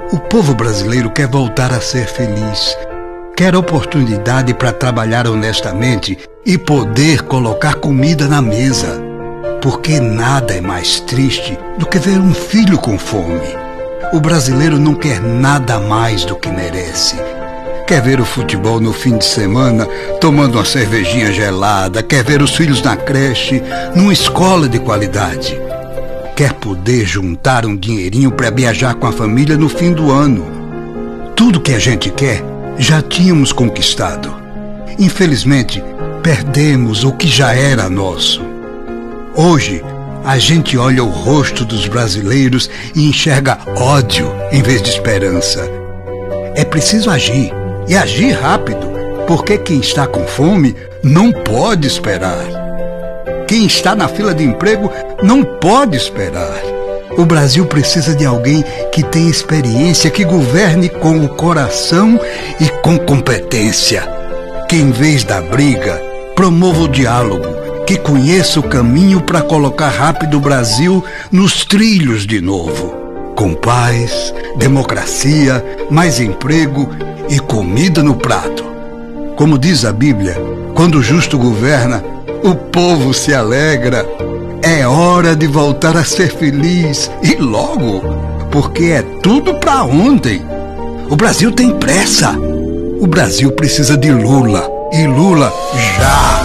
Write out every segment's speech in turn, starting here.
O povo brasileiro quer voltar a ser feliz. Quer oportunidade para trabalhar honestamente e poder colocar comida na mesa. Porque nada é mais triste do que ver um filho com fome. O brasileiro não quer nada mais do que merece. Quer ver o futebol no fim de semana, tomando uma cervejinha gelada. Quer ver os filhos na creche, numa escola de qualidade. Quer poder juntar um dinheirinho para viajar com a família no fim do ano. Tudo que a gente quer, já tínhamos conquistado. Infelizmente, perdemos o que já era nosso. Hoje, a gente olha o rosto dos brasileiros e enxerga ódio em vez de esperança. É preciso agir, e agir rápido, porque quem está com fome não pode esperar. Quem está na fila de emprego não pode esperar. O Brasil precisa de alguém que tenha experiência, que governe com o coração e com competência. Que em vez da briga, promova o diálogo, que conheça o caminho para colocar rápido o Brasil nos trilhos de novo. Com paz, democracia, mais emprego e comida no prato. Como diz a Bíblia, quando o justo governa, o povo se alegra. É hora de voltar a ser feliz, e logo, porque é tudo para ontem. O Brasil tem pressa. O Brasil precisa de Lula, e Lula já.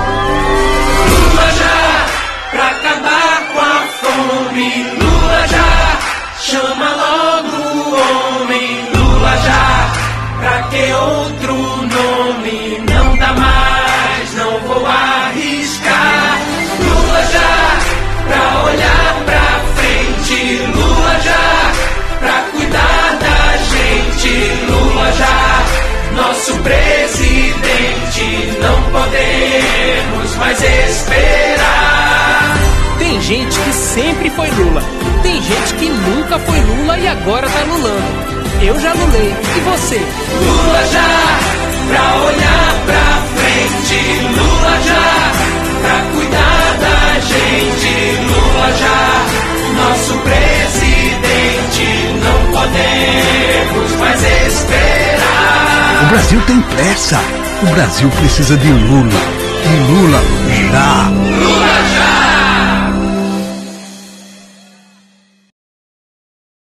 Lula já, pra acabar com a fome. Lula já, chama logo o homem. Lula já, pra que outro nome? Não dá mais, não vou arriscar. Lula já, pra olhar pra frente. Lula já, pra cuidar da gente. Lula já, nosso presidente. Não podemos mais esperar. Tem gente que sempre foi Lula. Tem gente que nunca foi Lula e agora tá lulando. Eu já lulei, e você? Lula já, pra olhar pra frente. Lula já, pra cuidar da gente. Lula já, nosso presidente. Não podemos mais esperar. O Brasil tem pressa. O Brasil precisa de Lula, e Lula já.